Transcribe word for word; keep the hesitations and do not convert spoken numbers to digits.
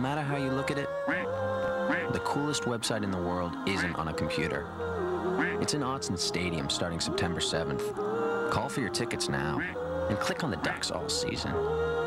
matter how you look at it, the coolest website in the world isn't on a computer. It's in Autzen Stadium starting September seventh. Call for your tickets now and click on the Ducks all season.